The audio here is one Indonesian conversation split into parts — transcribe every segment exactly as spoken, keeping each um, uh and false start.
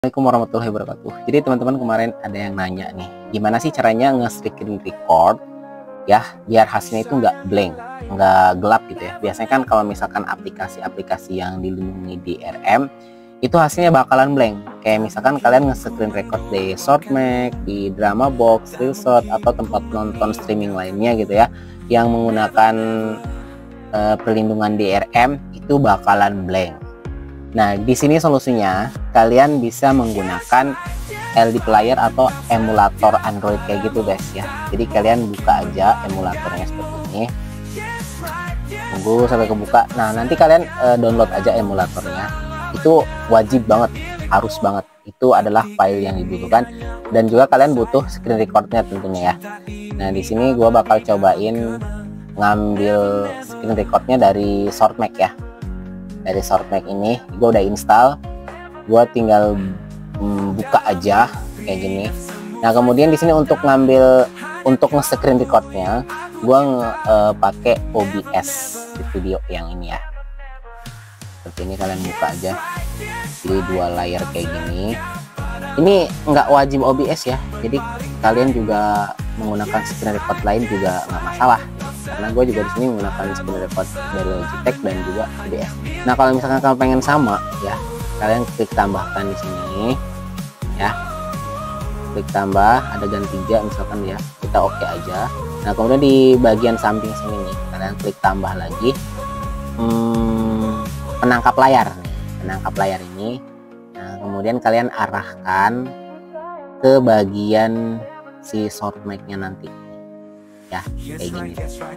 Assalamualaikum warahmatullahi wabarakatuh. Jadi teman-teman, kemarin ada yang nanya nih, gimana sih caranya nge-screen record ya biar hasilnya itu nggak blank, nggak gelap gitu ya. Biasanya kan kalau misalkan aplikasi-aplikasi yang dilindungi di R M itu hasilnya bakalan blank. Kayak misalkan kalian nge-screen record di Shortmax, di Dramabox, Reelshot, atau tempat nonton streaming lainnya gitu ya, yang menggunakan uh, perlindungan di R M itu bakalan blank. Nah, di sini solusinya kalian bisa menggunakan L D player atau emulator Android kayak gitu guys ya. Jadi kalian buka aja emulatornya seperti ini. Tunggu sampai kebuka. Nah, nanti kalian uh, download aja emulatornya. Itu wajib banget, harus banget. Itu adalah file yang dibutuhkan, dan juga kalian butuh screen recordnya tentunya ya. Nah, di sini gua bakal cobain ngambil screen recordnya dari Shortmax ya. Dari Shortmax ini gue udah install, gue tinggal mm, buka aja kayak gini. Nah, kemudian di sini untuk ngambil untuk nge-screen recordnya gue uh, pakai O B S di video yang ini ya. Seperti ini, kalian buka aja, jadi dua layar kayak gini. Ini nggak wajib O B S ya, jadi kalian juga menggunakan screen record lain juga nggak masalah, karena gue juga di sini menggunakan screen record dari Logitech dan juga O B S. Nah, kalau misalkan kalian pengen sama ya, kalian klik tambahkan di sini ya, klik tambah adegan tiga misalkan ya, kita oke okay aja. Nah, kemudian di bagian samping sini nih, kalian klik tambah lagi hmm, penangkap layar nih, penangkap layar ini. Nah, kemudian kalian arahkan ke bagian si Shortmax-nya nanti ya, kayak gini.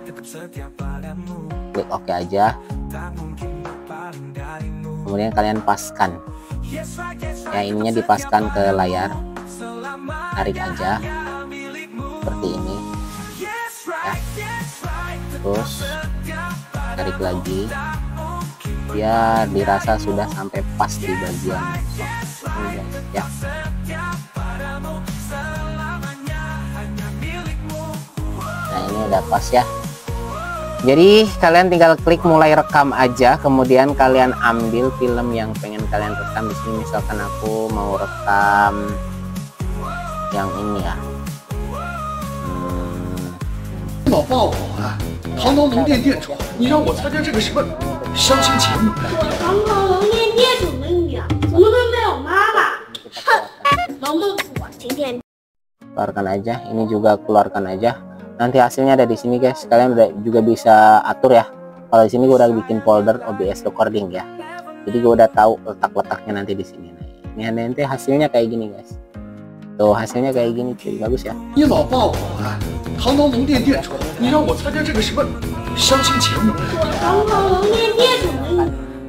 Klik oke okay aja, kemudian kalian paskan ya, ininya dipaskan ke layar, tarik aja seperti ini ya, terus tarik lagi biar dirasa sudah sampai pas di bagian ini guys ya. Nah, ini udah pas ya. Jadi kalian tinggal klik mulai rekam aja, kemudian kalian ambil film yang pengen kalian rekam. Di sini misalkan aku mau rekam yang ini ya. Hmm. 老抱我啊！堂堂农电店主，你让我参加这个什么相亲节目？堂堂农电店主的女儿，怎么都没有妈妈？哼！龙木子，我今天 keluarkan aja, ini juga keluarkan aja. Nanti hasilnya ada di sini guys. Kalian udah juga bisa atur ya. Kalau di sini gue udah bikin folder O B S recording ya. Jadi gue udah tahu letak-letaknya nanti di sini. Nah, ini nanti hasilnya kayak gini guys. Tuh, hasilnya kayak gini cuy, bagus ya. 你老抱我啊！堂堂农电店主，你让我参加这个什么相亲节目？堂堂农电店主的女儿。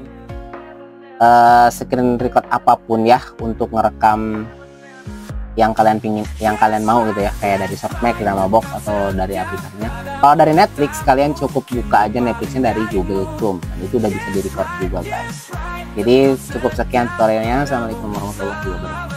Uh, screen record apapun ya untuk ngerekam yang kalian pingin, yang kalian mau gitu ya, kayak dari Shortmax, Dramabox, atau dari aplikasinya. Kalau dari Netflix, kalian cukup buka aja Netflixnya dari Google Chrome, dan itu udah bisa di record juga guys. Jadi cukup sekian tutorialnya. Assalamualaikum warahmatullahi wabarakatuh.